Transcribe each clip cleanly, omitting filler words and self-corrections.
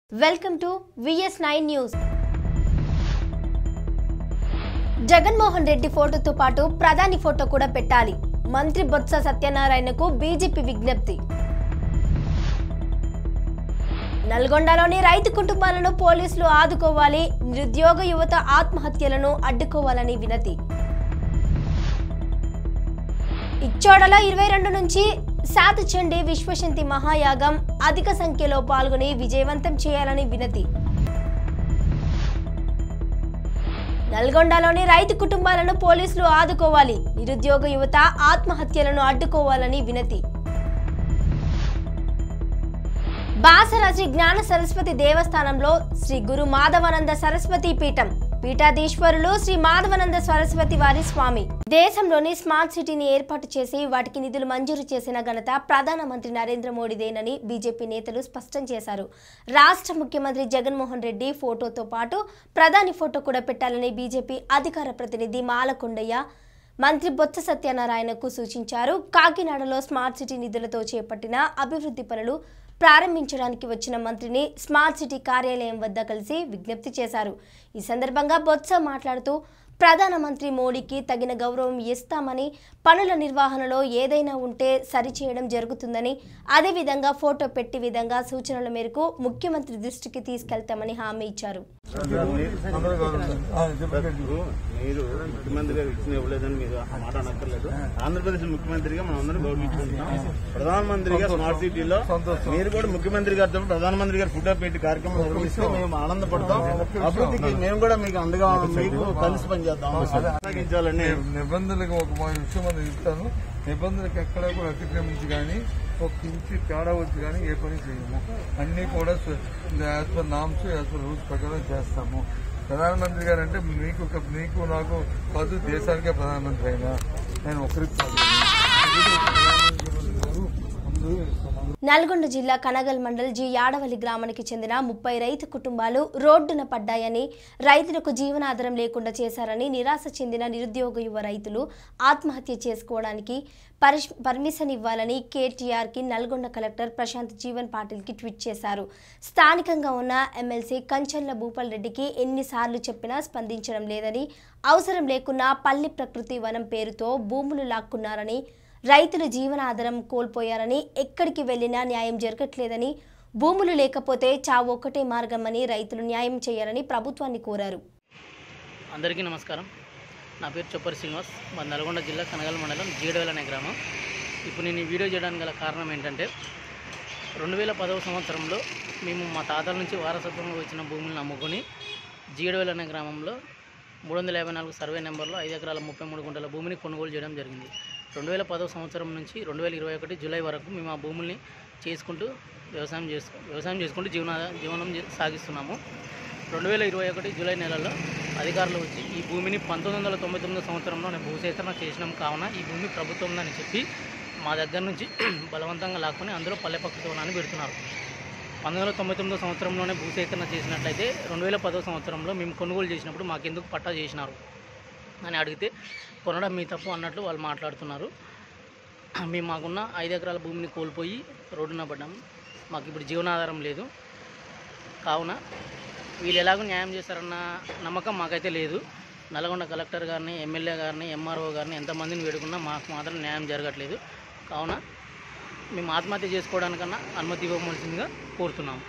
Welcome to VS9 news. Jaganmohan Reddy ఫోటోతో పాటు ప్రధాని ఫోటో కూడా పెట్టాలి. మంత్రి బొత్స సత్యనారాయణకు బీజేపీ విజ్ఞప్తి. నల్గొండలోని రైతు కుటుంబాలను పోలీసులు ఆదుకోవాలి. నిరుద్యోగ యువత ఆత్మహత్యలను అడ్డుకోవాలని వినతి. ఇచ్చోడలో 22 నుంచి శాతచండీ విశ్వశాంతి మహాయాగం అధిక సంఖ్యలో పాల్గొని విజయవంతం చేయాలని వినతి. నల్గొండలోని రైతు కుటుంబాలను పోలీసులు ఆదుకోవాలి. నిరుద్యోగ యువత ఆత్మహత్యలను అడ్డుకోవాలని వినతి. బాసర శ్రీ జ్ఞాన సరస్వతి దేవస్థానంలో శ్రీ గురు మాధవానంద సరస్వతి పీఠం పీఠాధీశ్వరులు శ్రీ మాధవానంద సరస్వతి వారి స్వామి. దేశంలోని స్మార్ట్ సిటీని ఏర్పాటు చేసి వాటికి నిధులు మంజూరు చేసిన ఘనత ప్రధానమంత్రి నరేంద్ర మోడీదేనని బీజేపీ నేతలు స్పష్టం చేశారు. రాష్ట్ర ముఖ్యమంత్రి జగన్మోహన్ రెడ్డి ఫోటోతో పాటు ప్రధాని ఫోటో కూడా పెట్టాలని బీజేపీ అధికార ప్రతినిధి మాలకొండయ్య మంత్రి బొత్స సత్యనారాయణకు సూచించారు. కాకినాడలో స్మార్ట్ సిటీ నిధులతో చేపట్టిన అభివృద్ధి పనులు ప్రారంభించడానికి వచ్చిన మంత్రిని స్మార్ట్ సిటీ కార్యాలయం వద్ద కలిసి విజ్ఞప్తి చేశారు. ఈ సందర్భంగా బొత్స మాట్లాడుతూ ప్రధానమంత్రి మోడీకి తగిన గౌరవం ఇస్తామని, పనుల నిర్వహణలో ఏదైనా ఉంటే సరిచేయడం జరుగుతుందని, అదేవిధంగా ఫోటో పెట్టి విధంగా సూచనల మేరకు ముఖ్యమంత్రి దృష్టికి తీసుకెళ్తామని హామీ ఇచ్చారు. మీరు ముఖ్యమంత్రి గారు ఇచ్చిన ఇవ్వలేదని మీరు మాట్లాడక్కర్లేదు. ఆంధ్రప్రదేశ్ ముఖ్యమంత్రిగా మనం అందరం గౌరవించుకుంటున్నాం. ప్రధానమంత్రిగా స్మార్ట్ సిటీలో మీరు కూడా ముఖ్యమంత్రి గారితో ప్రధానమంత్రి గారు ఫోటో పెట్టి కార్యక్రమం నిర్వహిస్తే మేము ఆనందపడతాం. అభివృద్ధికి మేము కూడా మీకు అందగా మీకు కలిసి పనిచేస్తాం. నిబంధనలకు ఒక విషయం మనం ఇస్తాను. నిబంధనలకు ఎక్కడ కూడా అతిక్రమించి కానీ ఒక ఇంచి తేడా వచ్చి కానీ ఏ పని చేయము. అన్ని కూడా as per norms as per rules ప్రకారం చేస్తాము. ప్రధానమంత్రి గారు అంటే మీకు నాకు కాదు, దేశానికే ప్రధానమంత్రి అయినా నేను ఒకరికి నల్గొండ జిల్లా కనగల్ మండల్ జి యాడవల్లి గ్రామానికి చెందిన 30 రైతు కుటుంబాలు రోడ్డున పడ్డాయని, రైతులకు జీవనాధారం లేకుండా చేశారని నిరాశ చెందిన నిరుద్యోగ యువ రైతులు ఆత్మహత్య చేసుకోవడానికి పర్మిషన్ ఇవ్వాలని కేటీఆర్కి నల్గొండ కలెక్టర్ ప్రశాంత్ జీవన్ పాటిల్కి ట్వీట్ చేశారు. స్థానికంగా ఉన్న ఎమ్మెల్సీ కంచర్ల భూపాల్ రెడ్డికి ఎన్నిసార్లు చెప్పినా స్పందించడం లేదని, అవసరం లేకున్నా పల్లి ప్రకృతి వనం పేరుతో భూములు లాక్కున్నారని, రైతులు జీవనాధారం కోల్పోయారని, ఎక్కడికి వెళ్లినా న్యాయం జరగట్లేదని, భూములు లేకపోతే చావు ఒక్కటే మార్గమని రైతులు న్యాయం చేయాలని ప్రభుత్వాన్ని కోరారు. అందరికీ నమస్కారం. నా పేరు చొప్పరి శ్రీనివాస్. మా నల్గొండ జిల్లా కనగల్ మండలం జీడవేల్ అనే గ్రామం. ఇప్పుడు నేను ఈ వీడియో చేయడానికి గల కారణం ఏంటంటే 2010వ సంవత్సరంలో మేము మా తాతల నుంచి వారసత్వంగా వచ్చిన భూములను అమ్ముకొని జీడవేల్ అనే గ్రామంలో 354 సర్వే నెంబర్లో 5 ఎకరాల 33 గుంటల భూమిని కొనుగోలు చేయడం జరిగింది. 2010వ సంవత్సరం నుంచి 2021 జూలై వరకు మేము ఆ భూముల్ని చేసుకుంటూ వ్యవసాయం చేసుకుంటూ జీవనం సాగిస్తున్నాము. 2021 జూలై నెలలో అధికారులు వచ్చి ఈ భూమిని 1999 సంవత్సరంలో భూసేకరణ చేసినాం కావున ఈ భూమి ప్రభుత్వందని చెప్పి మా దగ్గర నుంచి బలవంతంగా లాక్కొని అందులో పల్లె ప్రకృతి వనాన్ని పెడుతున్నారు. 1999 సంవత్సరంలోనే భూసేకరణ చేసినట్లయితే 2010వ సంవత్సరంలో మేము కొనుగోలు చేసినప్పుడు మాకెందుకు పట్టా చేసినారు అని అడిగితే కొనడం మీ తప్పు అన్నట్లు వాళ్ళు మాట్లాడుతున్నారు. మేము మాకున్న 5 ఎకరాల భూమిని కోల్పోయి రోడ్డున పడ్డాము. మాకు ఇప్పుడు జీవనాధారం లేదు. కావున వీళ్ళు ఎలాగో న్యాయం చేస్తారన్న నమ్మకం మాకైతే లేదు. నల్గొండ కలెక్టర్ గారిని, ఎమ్మెల్యే గారిని, ఎంఆర్ఓ గారిని ఎంతమందిని వేడుకున్నా మాకు మాత్రం న్యాయం జరగట్లేదు. కావున మేము ఆత్మహత్య చేసుకోవడానికన్నా అనుమతి ఇవ్వవలసిందిగా కోరుతున్నాము.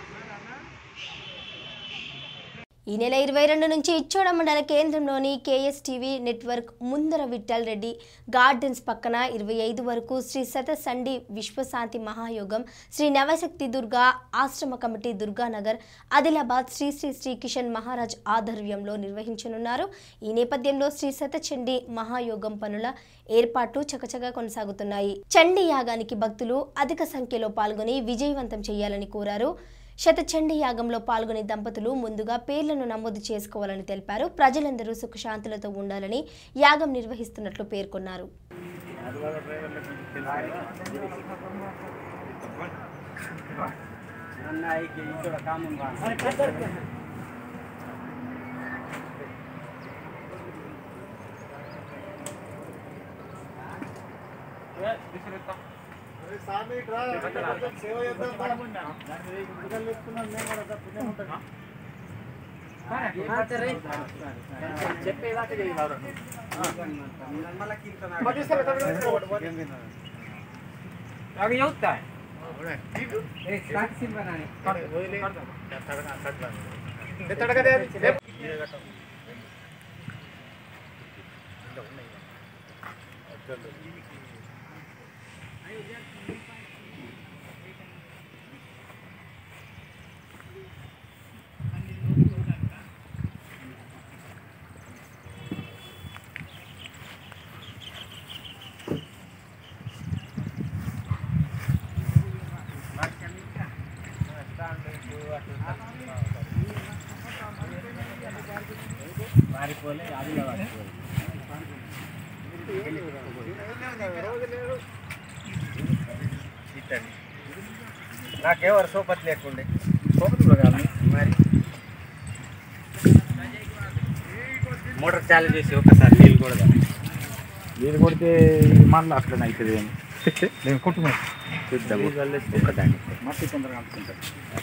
ఈ నెల 22 నుంచి ఇచ్చోడ మండల కేంద్రంలోని KSTV నెట్వర్క్ ముందర విఠల్ రెడ్డి గార్డెన్స్ పక్కన 25 వరకు శ్రీ శతచండీ విశ్వశాంతి మహాయోగం శ్రీ నవశక్తి దుర్గా ఆశ్రమ కమిటీ దుర్గానగర్ ఆదిలాబాద్ శ్రీ శ్రీ శ్రీ కిషన్ మహారాజ్ ఆధ్వర్యంలో నిర్వహించనున్నారు. ఈ నేపథ్యంలో శ్రీ శతచండీ మహాయోగం పనుల ఏర్పాట్లు చకచకా కొనసాగుతున్నాయి. చండీ యాగానికి భక్తులు అధిక సంఖ్యలో పాల్గొని విజయవంతం చేయాలని కోరారు. శతచండీ యాగంలో పాల్గొనే దంపతులు ముందుగా పేర్లను నమోదు చేసుకోవాలని తెలిపారు. ప్రజలందరూ సుఖశాంతులతో ఉండాలని యాగం నిర్వహిస్తున్నట్లు పేర్కొన్నారు. నాకే వర్షోపతి లేకుండే సోపతి మరి మోటార్ చాలు చేసి ఒకసారి నీళ్ళు కూడా నీళ్ళు కొడితే మళ్ళీ అట్లనే అవుతుంది ఏమి నేను కొట్టుకున్నాను ఒక్కదాన్ని మట్టి తొందరగా అనుకుంటాను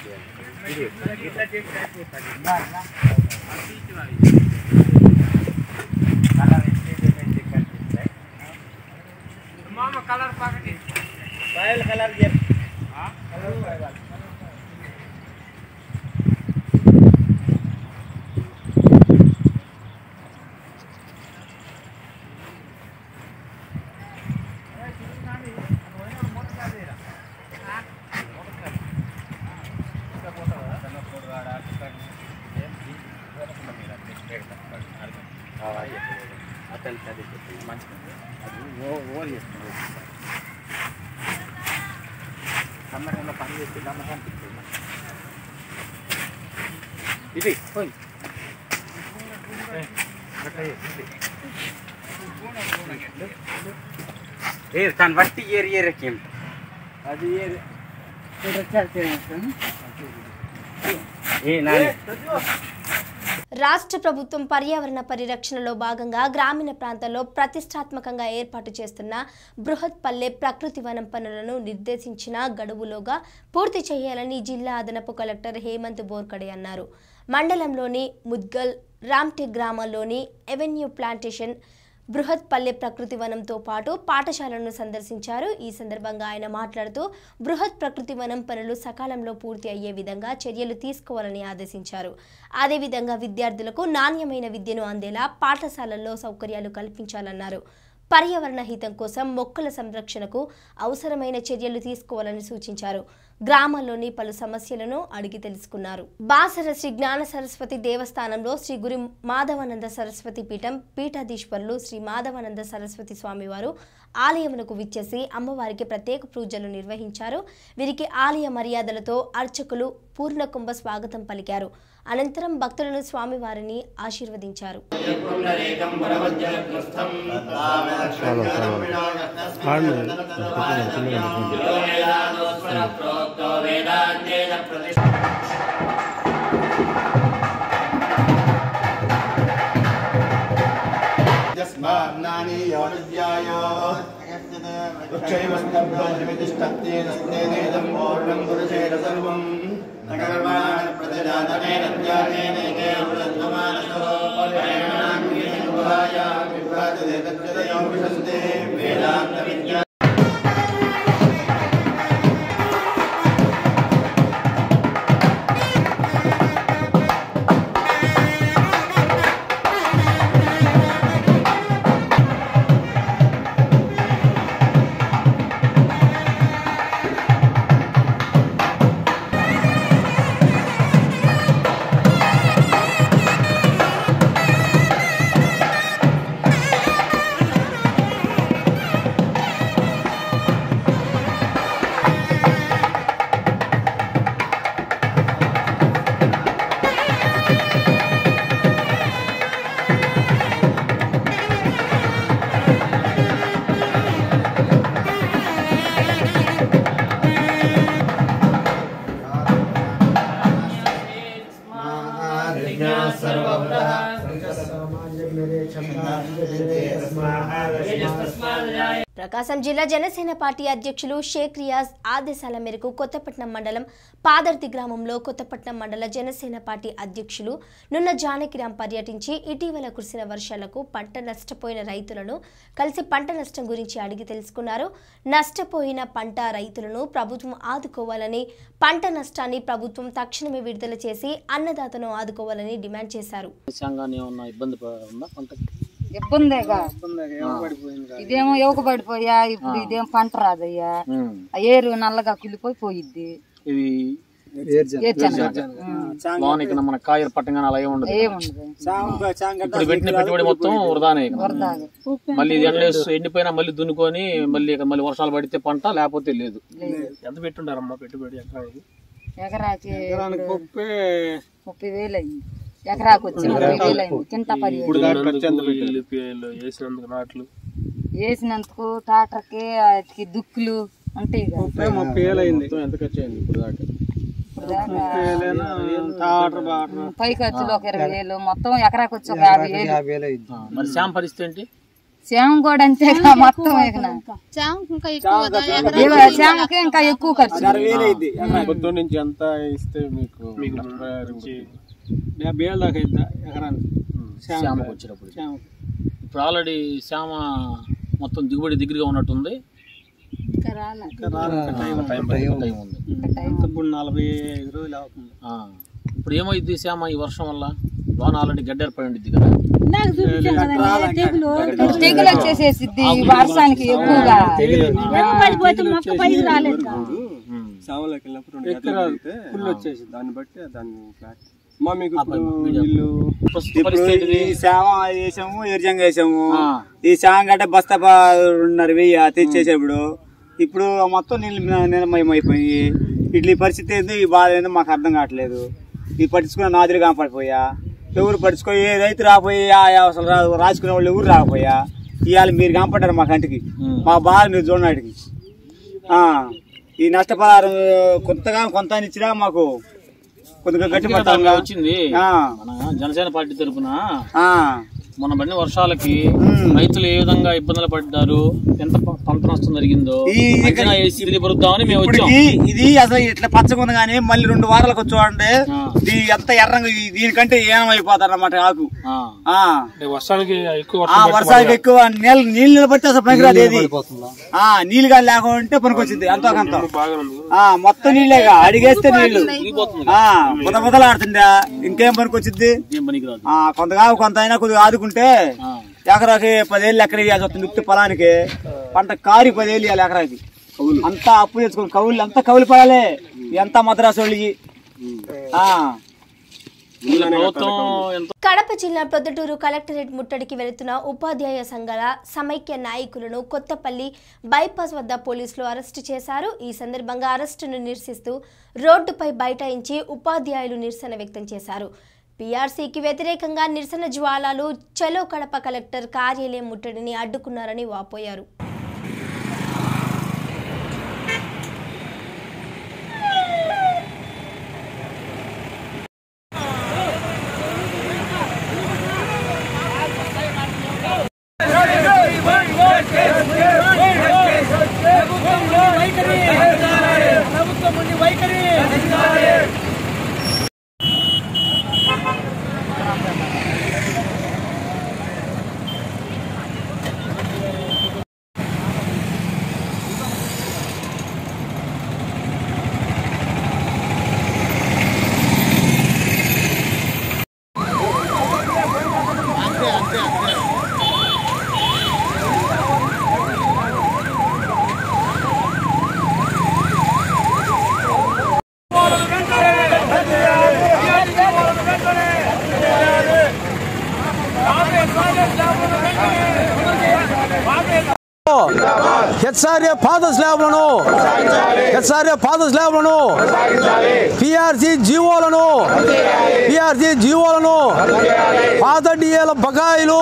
కలర్ పాకెట్ కలర్ ఓవర్ చేస్తున్నాడు సమ్మర్లో పని చేస్తే నమ్మకం అనిపిస్తుంది ఇది పోయి తను బట్టి ఏరియాకి అది రాష్ట్ర ప్రభుత్వం పర్యావరణ పరిరక్షణలో భాగంగా గ్రామీణ ప్రాంతాల్లో ప్రతిష్టాత్మకంగా ఏర్పాటు చేస్తున్న బృహత్ పల్లె ప్రకృతి వనం పనులను నిర్దేశించిన గడువులోగా పూర్తి చేయాలని జిల్లా అదనపు కలెక్టర్ హేమంత్ బోర్కడే అన్నారు. మండలంలోని ముద్గల్ రామ్టెక్ గ్రామాల్లోని ఎవెన్యూ ప్లాంటేషన్ బృహత్ పల్లె ప్రకృతి వనంతో పాటు పాఠశాలను సందర్శించారు. ఈ సందర్భంగా ఆయన మాట్లాడుతూ బృహత్ ప్రకృతి వనం పనులు సకాలంలో పూర్తి అయ్యే విధంగా చర్యలు తీసుకోవాలని ఆదేశించారు. అదేవిధంగా విద్యార్థులకు నాణ్యమైన విద్యను అందేలా పాఠశాలల్లో సౌకర్యాలు కల్పించాలన్నారు. పర్యావరణ హితం కోసం మొక్కల సంరక్షణకు అవసరమైన చర్యలు తీసుకోవాలని సూచించారు. గ్రామాల్లోని పలు సమస్యలను అడిగి తెలుసుకున్నారు. బాసర శ్రీ జ్ఞాన సరస్వతి దేవస్థానంలో శ్రీ గురు మాధవానంద సరస్వతి పీఠం పీఠాధీశ్వరులు శ్రీ మాధవానంద సరస్వతి స్వామివారు ఆలయమునకు విచ్చేసి అమ్మవారికి ప్రత్యేక పూజలు నిర్వహించారు. వీరికి ఆలయ మర్యాదలతో అర్చకులు పూర్ణకుంభ స్వాగతం పలికారు. అనంతరం భక్తులను స్వామివారిని ఆశీర్వదించారు. ప్రకాశం జిల్లా జనసేన పార్టీ అధ్యక్షులు షేక్ రియాజ్ ఆదేశాల మేరకు కొత్తపట్నం మండలం పాదర్తి గ్రామంలో కొత్తపట్నం మండల జనసేన పార్టీ అధ్యక్షులు నున్న జానకిరాం పర్యటించి ఇటీవల కురిసిన వర్షాలకు పంట నష్టపోయిన రైతులను కలిసి పంట నష్టం గురించి అడిగి తెలుసుకున్నారు. నష్టపోయిన పంట రైతులను ప్రభుత్వం ఆదుకోవాలని, పంట నష్టాన్ని ప్రభుత్వం తక్షణమే విడుదల చేసి అన్నదాతను ఆదుకోవాలని డిమాండ్ చేశారు. ఇబ్బందేగా ఇదేమో యువక పడిపోయా, ఇప్పుడు ఇదేం పంట రాదయ్యా, ఏరు నల్లగా కులిపోయి పోయిద్ది. మన కాయలు పట్టంగా అలా ఏముండదు. ఇప్పుడు పెట్టిన పెట్టుబడి మొత్తం వృధానే. మళ్ళీ ఎండిపోయినా మళ్ళీ దున్నుకొని మళ్ళీ వర్షాలు పడితే పంట, లేకపోతే లేదు. ఎంత పెట్టుండారమ్మా పెట్టుబడి ఎకరాకి 30,000 అయింది. ఎకరాకు వచ్చి 30,000 అయింది. కింద 10,000 వేసినందుకు టాటర్కి దుక్కులు ఉంటాయి. 30,000 అయింది. ఎంత ఖర్చు అయింది ఇప్పుడు దాకా? పై ఖర్చులు ఒక 20,000, మొత్తం ఎకరాకు వచ్చి ఒక 50,000. మరి శ్యామ పరిస్థితి ఏంటి? శ్యామ కూడా అంతే మొత్తం. శ్యామకి ఇంకా ఎక్కువ ఖర్చు. పొద్దు నుంచి ఎంత ఇస్తే మీకు 50,000 దాకా ఎకరానికి శ్యామకు వచ్చినప్పుడు? ఇప్పుడు ఆల్రెడీ శ్యామ మొత్తం దిగుబడి దగ్గరగా ఉన్నట్టుంది. ఇప్పుడు 45 రోజులు అవుతుంది. ఇప్పుడు ఏమైంది శ్యామ ఈ వర్షం వల్ల? లోన ఆల్రెడీ గడ్డ ఏర్పడి ఉండిద్ది కదా, తెగులు వచ్చేసేసిద్ది వర్షానికి ఎక్కువగా. సామలోకి వెళ్ళినప్పుడు 2 ఎకరాలు వచ్చేసి దాన్ని బట్టి దాన్ని ఈ శామ వేసాము, ఎర్జంగా వేసాము. ఈ శామ గడ్డ బస్తా 2,500 తెచ్చేసేప్పుడు ఇప్పుడు మొత్తం నీళ్ళమయమైపోయి ఇట్లా పరిస్థితి ఏంది, ఈ బాధ ఏందో మాకు అర్థం కావట్లేదు. ఈ పట్టించుకున్న నాదులు కాపాడిపోయా, ఎవరు పట్టించుకో, ఏ రైతు రాపోయా, అసలు రాసుకునే వాళ్ళు ఎవరు రాకపోయా. ఇవాళ మీరు కాపాడారు మా కంటికి, మా బాధ మీరు చూడనాటికి. ఈ నష్టపరిహారం కొంత ఇచ్చినా మాకు కొద్దిగా గట్టి వచ్చింది. మన జనసేన పార్టీ తరఫున మన పడిన వర్షాలకి రైతులు ఏ విధంగా ఇబ్బందులు పడ్డారు, ఎంత పంట నష్టం జరిగిందో తెలియపరుద్దామని మేము వచ్చాం. ఇది అసలు ఇట్లా పచ్చగా ఉంది కానీ మళ్ళీ 2 వారాలకు వచ్చామంటే ఎంత ఎర్రంగా దీనికంటే ఏమైపోతారు అన్నమాట. ఆకు వర్షానికి ఎక్కువ నీళ్ళు నిలబడితే అసలు పనికిరాదు. ఏది నీళ్ళు కానీ లేకుంటే పనికొచ్చింది అంతకంత. మొత్తం నీళ్ళేగా, అడిగేస్తే నీళ్లు బుదబుదలాడుతుందా, ఇంకేం పనికొచ్చింది? కొంత అయినా కొద్దిగా ఆదుకుంటే ఎకరాకి 10,000 ఎకర వేయాల్సి వస్తుంది. దుక్కి పొలానికి పంట కారి 10,000 వేయాలి ఎకరాకి. అంతా అప్పు తెచ్చుకోండి, కవులు అంతా కవులు పడాలి. ఎంత మద్రాసు వాళ్ళకి. కడప జిల్లా ప్రొద్దుటూరు కలెక్టరేట్ ముట్టడికి వెళుతున్న ఉపాధ్యాయ సంఘాల సమైక్య నాయకులను కొత్తపల్లి బైపాస్ వద్ద పోలీసులు అరెస్టు చేశారు. ఈ సందర్భంగా అరెస్టును నిరసిస్తూ రోడ్డుపై బైఠాయించి ఉపాధ్యాయులు నిరసన వ్యక్తం చేశారు. పీఆర్సీకి వ్యతిరేకంగా నిరసన జ్వాలాలు చలో కడప కలెక్టర్ కార్యాలయం ముట్టడిని అడ్డుకున్నారని వాపోయారు. హెచ్ఆర్ఏ పాత స్లాబ్లను పిఆర్సీ జీవోలను పాత డిఏల బకాయిలు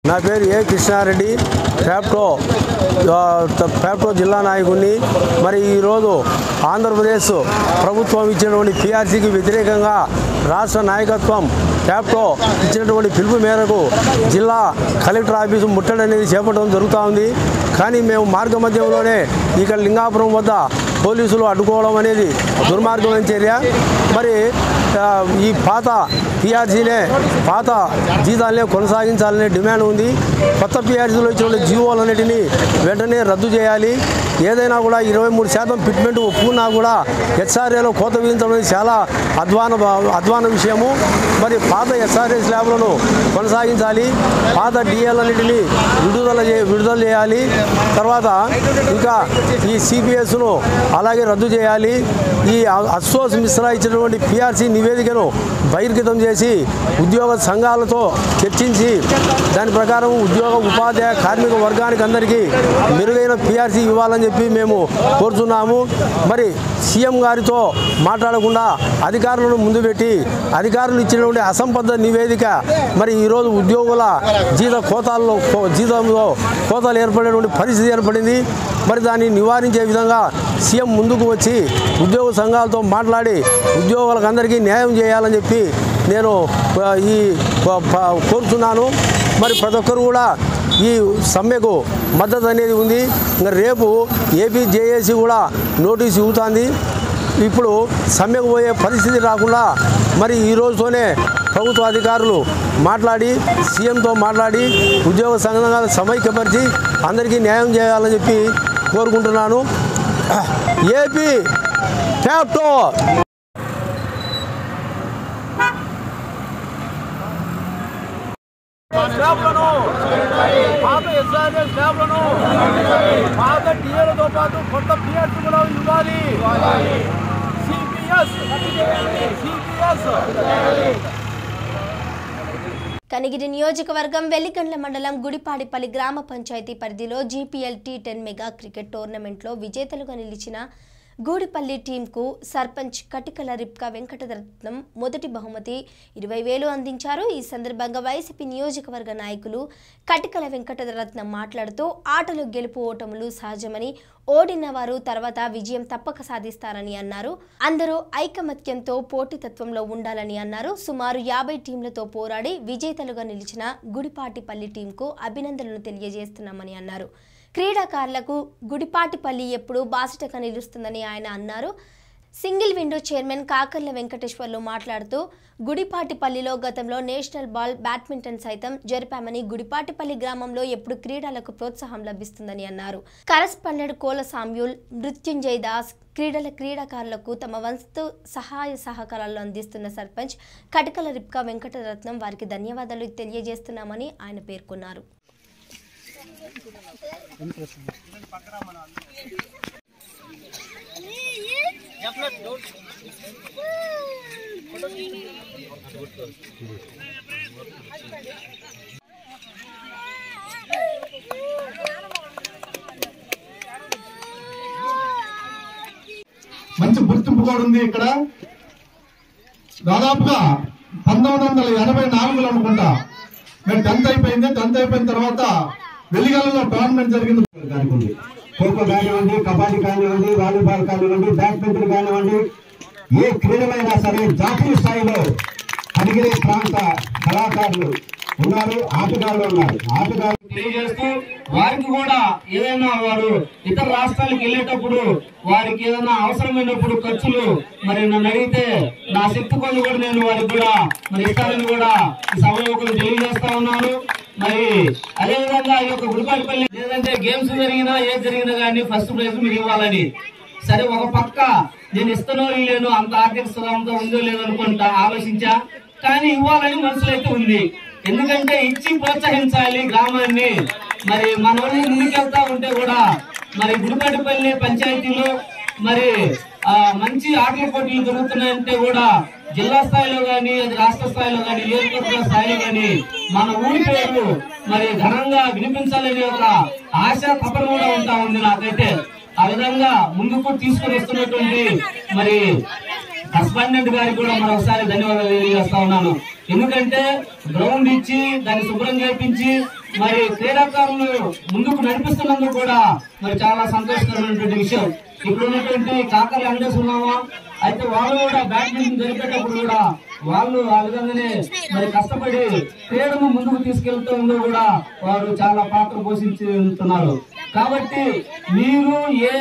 నా పేరు ఏ కృష్ణారెడ్డి, ఫ్యాప్టో జిల్లా నాయకుడిని. మరి ఈరోజు ఆంధ్రప్రదేశ్ ప్రభుత్వం ఇచ్చినటువంటి పిఆర్సీకి వ్యతిరేకంగా రాష్ట్ర నాయకత్వం ఫ్యాప్టో ఇచ్చినటువంటి పిలుపు మేరకు జిల్లా కలెక్టర్ ఆఫీసు ముట్టడి అనేది చేపట్టడం జరుగుతూ ఉంది. కానీ మేము మార్గ మధ్యంలోనే ఇక్కడ లింగాపురం వద్ద పోలీసులు అడ్డుకోవడం అనేది దుర్మార్గమైన చర్య. మరి ఈ పాత పిఆర్సీనే పాత జీతాలనే కొనసాగించాలనే డిమాండ్ ఉంది. కొత్త పిఆర్సీలో ఇచ్చిన జీవోలన్నిటినీ వెంటనే రద్దు చేయాలి. ఏదైనా కూడా 23% ఫిట్మెంట్ ఒప్పుకున్నా కూడా హెచ్ఆర్ఏలో కోత విధించడం అనేది చాలా అధ్వాన విషయము. మరి పాత హెచ్ఆర్ఏ స్లాబ్లను కొనసాగించాలి, పాత డిఏలన్నిటినీ విడుదల చేయాలి. తర్వాత ఇంకా ఈ సిపిఎస్ను అలాగే రద్దు చేయాలి. ఈ అసోస్ మిశ్రా ఇచ్చినటువంటి పిఆర్సీ నివేదికను బహిర్గతం చేసి ఉద్యోగ సంఘాలతో చర్చించి దాని ప్రకారం ఉద్యోగ ఉపాధ్యాయ కార్మిక వర్గానికి అందరికీ మెరుగైన పిఆర్సీ ఇవ్వాలని చెప్పి మేము కోరుతున్నాము. మరి సీఎం గారితో మాట్లాడకుండా అధికారులను ముందు పెట్టి అధికారులు ఇచ్చినటువంటి అసంబద్ధ నివేదిక మరి ఈరోజు ఉద్యోగుల జీతంలో కోతలు ఏర్పడేటువంటి పరిస్థితి ఏర్పడింది. మరి దాన్ని నివారించే విధంగా సీఎం ముందుకు వచ్చి ఉద్యోగ సంఘాలతో మాట్లాడి ఉద్యోగులకు అందరికీ న్యాయం చేయాలని చెప్పి నేను కోరుతున్నాను. మరి ప్రతి ఒక్కరు కూడా ఈ సమ్మెకు మద్దతు అనేది ఉంది. ఇంకా రేపు ఏపీ జేఏసీ కూడా నోటీసు ఇవ్వుతుంది. ఇప్పుడు సమ్మెకు పోయే పరిస్థితి రాకుండా మరి ఈ రోజుతోనే ప్రభుత్వ అధికారులు మాట్లాడి సీఎంతో మాట్లాడి ఉద్యోగ సంఘాలను సమైక్యపరిచి అందరికీ న్యాయం చేయాలని చెప్పి కోరుకుంటున్నాను. ఏపీ ఫ్యాప్టో స్లాబ్లను, పాత ఎస్ఆర్ఏ స్లాబ్లను, పాత టీఏలతో పాటు కొత్త పిఆర్సీ కూడా ఇవ్వాలి. సిపిఎస్ కనిగిరి నియోజకవర్గం వెల్లిగండ్ల మండలం గుడిపాడిపల్లి గ్రామ పంచాయతీ పరిధిలో జీపీఎల్ T10 మెగా క్రికెట్ టోర్నమెంట్లో విజేతలుగా నిలిచిన గూడిపల్లి టీంకు సర్పంచ్ కటికల రిప్కా వెంకటరత్నం మొదటి బహుమతి 20,000 అందించారు. ఈ సందర్భంగా వైసీపీ నియోజకవర్గ నాయకులు కటికల వెంకటరత్నం మాట్లాడుతూ ఆటలు గెలుపు ఓటములు సహజమని, ఓడిన వారు తర్వాత విజయం తప్పక సాధిస్తారని అన్నారు. అందరూ ఐకమత్యంతో పోటీతత్వంలో ఉండాలని అన్నారు. సుమారు 50 టీంలతో పోరాడి విజేతలుగా నిలిచిన గుడిపాటిపల్లి టీంకు అభినందనలు తెలియజేస్తున్నామని అన్నారు. క్రీడాకారులకు గుడిపాటిపల్లి ఎప్పుడూ బాసటగా నిలుస్తుందని ఆయన అన్నారు. Single window chairman Kakarla Venkateswarlu మాట్లాడుతూ గుడిపాటిపల్లిలో గతంలో నేషనల్ బాల్ బ్యాడ్మింటన్ సైతం జరిపామని, గుడిపాటిపల్లి గ్రామంలో ఎప్పుడు క్రీడలకు ప్రోత్సాహం లభిస్తుందని అన్నారు. కరస్పాండెంట్ కోల సామ్యూల్, మృత్యుంజయ్ దాస్ క్రీడాకారులకు తమ వంతు సహాయ సహకారాలు అందిస్తున్న సర్పంచ్ కటికల రిప్కా వెంకటరత్నం వారికి ధన్యవాదాలు తెలియజేస్తున్నామని ఆయన పేర్కొన్నారు. మంచి గుర్తింపు కూడా ఉంది. ఇక్కడ దాదాపుగా 1984లో అనుకుంటా మేము 10th అయిపోయింది. 10th అయిపోయిన తర్వాత వెలిగలలో టోర్నమెంట్ జరిగింది. ఖోఖో కానివ్వండి, కబడ్డీ కానివ్వండి, వాలీబాల్ కానివ్వండి, బ్యాడ్మింటన్ కానివ్వండి, ఏ క్రీడలైనా సరే జాతీయ స్థాయిలో కనిగిరి ప్రాంత కళాకారులు ఉన్నారు, ఆటగాళ్ళు ఉన్నారు. ఆటగాళ్ళు తెలియజేస్తూ వారికి కూడా ఏదైనా వారు ఇతర రాష్ట్రాలకు వెళ్ళేటప్పుడు వారికి ఏదైనా అవసరమైనప్పుడు ఖర్చులు మరి నన్ను అడిగితే నా శక్తి కొద్ది కూడా నేను వారికి కూడా మరి ఇస్తారని కూడా ఈ సభలో తెలియజేస్తా ఉన్నాను. మరి అదేవిధంగా ఈ యొక్క గుడిపాటిపల్లి లేదంటే గేమ్స్ జరిగినా ఏది జరిగినా కానీ ఫస్ట్ ప్రైజ్ మీరు ఇవ్వాలని. సరే, ఒక పక్క నేను ఇస్తానో లేను, అంత ఆర్థిక స్థలంతో ఉందో లేదో అనుకుంటా ఆలోచించా, కానీ ఇవ్వాలని మనసులో అయితే ఉంది. ఎందుకంటే ఇచ్చి ప్రోత్సహించాలి గ్రామాన్ని. మరి మన వాళ్ళు ముందుకెళ్తా ఉంటే కూడా మరి గుడిపాటిపల్లి పంచాయతీలో మరి మంచి ఆటల పోటీలు జరుగుతున్నాయంటే కూడా జిల్లా స్థాయిలో గాని, రాష్ట్ర స్థాయిలో గాని, నియోజకవర్గ స్థాయిలో గాని మన ఊరి పేరు మరి ఘనంగా వినిపించాలనే ఒక ఆశ తపన కూడా ఉంటా ఉంది నాకైతే. ఆ విధంగా ముందుకు తీసుకుని వస్తున్నటువంటి మరి కరస్పాండెంట్ గారికి కూడా మరొకసారి ధన్యవాదాలు తెలియజేస్తా ఉన్నాను. ఎందుకంటే గ్రౌండ్ ఇచ్చి దాన్ని శుభ్రం చేయించి మరి క్రీడాకారులు ముందుకు నడిపిస్తున్నందుకు కూడా మరి చాలా సంతోషకరమైనటువంటి విషయం. ఇప్పుడు ఉన్నటువంటి కాకర్ల వెంకటేశ్వరరావు అయితే వాళ్ళు కూడా బ్యాడ్మింటన్ జరిపేటప్పుడు కూడా వాళ్ళు ఆ విధంగానే మరి కష్టపడి క్రీడను ముందుకు తీసుకెళ్తుందో కూడా వారు చాలా పాత్ర పోషించుతున్నారు. కాబట్టి మీరు ఏ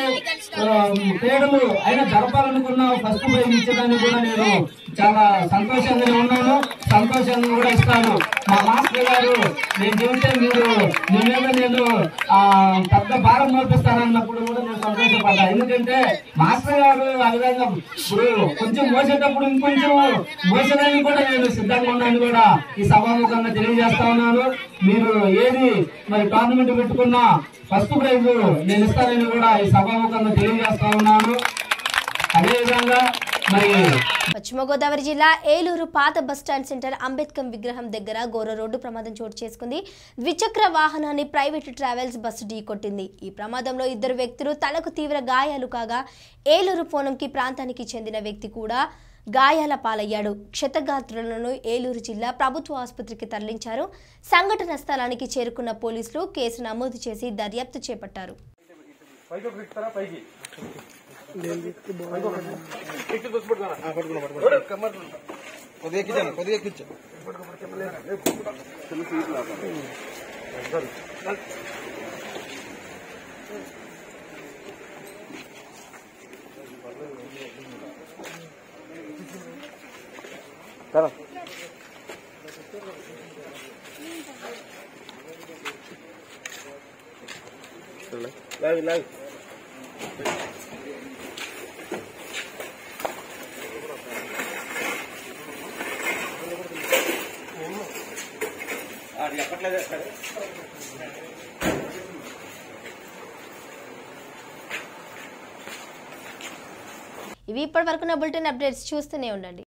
క్రీడలు అయినా జరపాలనుకున్నా ఫస్ట్ ప్రైజ్ ఇచ్చడానికి కూడా నేను చాలా సంతోషంగానే ఉన్నాను, సంతోషంగా కూడా ఇస్తాను. మా మాస్టర్ గారు నేను చెబితే మీరు మీ మీద నేను పెద్ద భారం మోపిస్తానన్నప్పుడు కూడా నేను సంతోషపడ్డా. ఎందుకంటే మాస్టర్ గారు ఆ విధంగా ఇప్పుడు కొంచెం మోసేటప్పుడు ఇంకొంచెం మోసేదానికి కూడా నేను సిద్ధంగా ఉన్నాను కూడా ఈ సభాముఖంగా తెలియజేస్తా ఉన్నాను. మీరు ఏది మరి టోర్నమెంట్ పెట్టుకున్నా ఫస్ట్ ప్రైజ్ నేను ఇస్తానని కూడా ఈ సభాముఖంగా తెలియజేస్తా ఉన్నాను. అదేవిధంగా మరి పశ్చిమ గోదావరి జిల్లా ఏలూరు పాత బస్టాండ్ సెంటర్ అంబేద్కర్ విగ్రహం దగ్గర ఘోర రోడ్డు ప్రమాదం చోటు చేసుకుంది. ద్విచక్ర వాహనాన్ని ప్రైవేటు ట్రావెల్స్ బస్సు ఢీకొట్టింది. ఈ ప్రమాదంలో 2 వ్యక్తులు తలకు తీవ్ర గాయాలు కాగా ఏలూరు పోనంకి ప్రాంతానికి చెందిన వ్యక్తి కూడా గాయాల పాలయ్యాడు. క్షతగాత్రులను ఏలూరు జిల్లా ప్రభుత్వ ఆసుపత్రికి తరలించారు. సంఘటన స్థలానికి చేరుకున్న పోలీసులు కేసు నమోదు చేసి దర్యాప్తు చేపట్టారు. ఇవి ఇప్పటి వరకున్న బులెటిన్ అప్డేట్స్ చూస్తూనే ఉండండి.